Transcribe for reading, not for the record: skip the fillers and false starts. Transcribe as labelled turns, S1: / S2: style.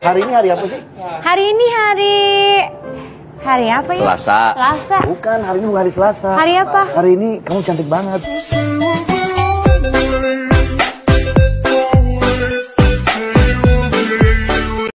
S1: Hari ini hari apa sih?
S2: Hari ini hari apa ya?
S3: Selasa.
S2: Selasa.
S1: Bukan, hari ini bukan hari Selasa.
S2: Hari apa?
S1: Hari ini kamu cantik banget.